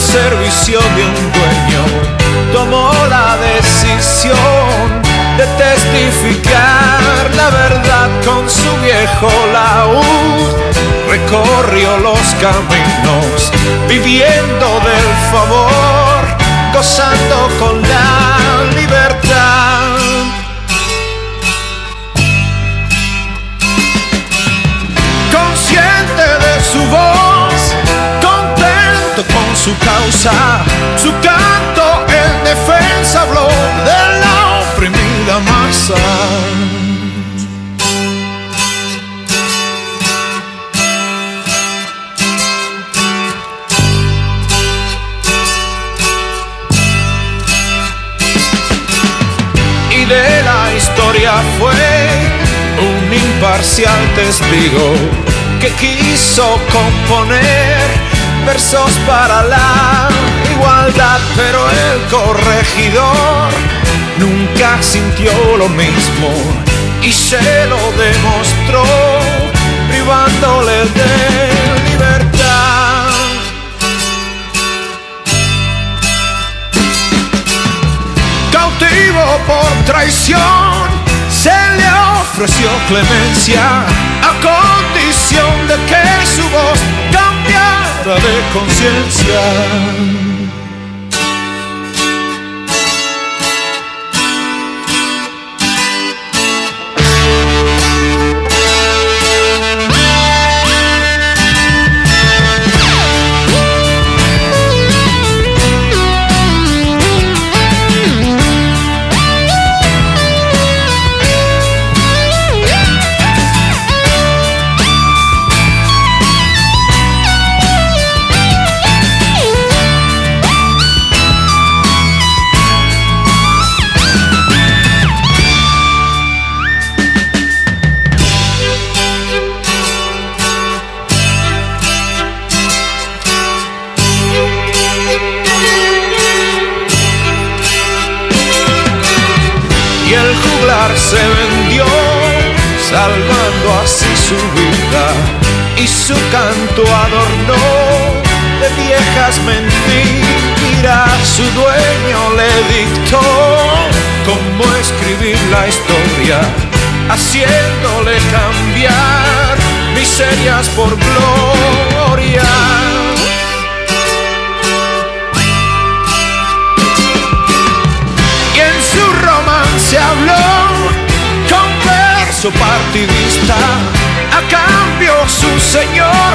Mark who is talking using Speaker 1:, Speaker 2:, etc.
Speaker 1: servicio de un dueño, tomó la decisión de testificar la verdad con su viejo laúd. Recorrió los caminos, viviendo del favor, gozando con la libertad. Consciente de su voz, contento con su causa, su canto en defensa habló de la oprimida masa. Y de la historia fue un imparcial testigo que quiso componer versos para la igualdad, pero el corregidor nunca sintió lo mismo y se lo demostró, privándole de libertad. Cautivo por traición, se le ofreció clemencia a condición de que su voz cambiara de conciencia. Y el juglar se vendió, salvando así su vida, y su canto adornó de viejas mentiras. Su dueño le dictó cómo escribir la historia, haciéndole cambiar miserias por gloria. Se habló con verso partidista, a cambio su señor